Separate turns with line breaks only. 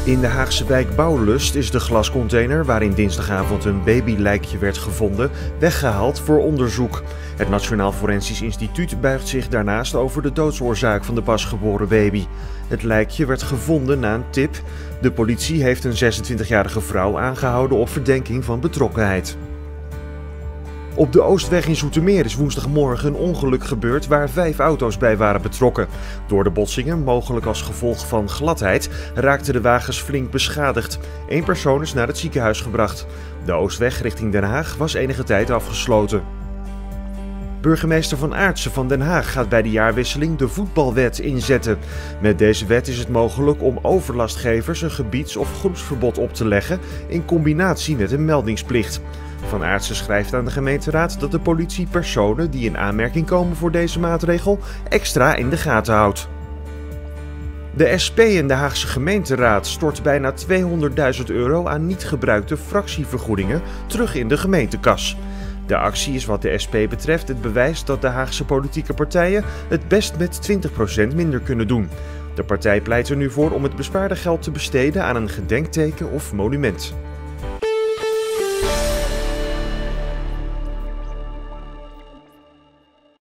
In de Haagse wijk Bouwlust is de glascontainer waarin dinsdagavond een babylijkje werd gevonden weggehaald voor onderzoek. Het Nationaal Forensisch Instituut buigt zich daarnaast over de doodsoorzaak van de pasgeboren baby. Het lijkje werd gevonden na een tip. De politie heeft een 26-jarige vrouw aangehouden op verdenking van betrokkenheid. Op de Oostweg in Zoetermeer is woensdagmorgen een ongeluk gebeurd waar 5 auto's bij waren betrokken. Door de botsingen, mogelijk als gevolg van gladheid, raakten de wagens flink beschadigd. 1 persoon is naar het ziekenhuis gebracht. De Oostweg richting Den Haag was enige tijd afgesloten. Burgemeester Van Aartsen van Den Haag gaat bij de jaarwisseling de voetbalwet inzetten. Met deze wet is het mogelijk om overlastgevers een gebieds- of groepsverbod op te leggen in combinatie met een meldingsplicht. Van Aartsen schrijft aan de gemeenteraad dat de politie personen die in aanmerking komen voor deze maatregel extra in de gaten houdt. De SP en de Haagse gemeenteraad stort bijna €200.000 aan niet gebruikte fractievergoedingen terug in de gemeentekas. De actie is wat de SP betreft het bewijs dat de Haagse politieke partijen het best met 20% minder kunnen doen. De partij pleit er nu voor om het bespaarde geld te besteden aan een gedenkteken of monument.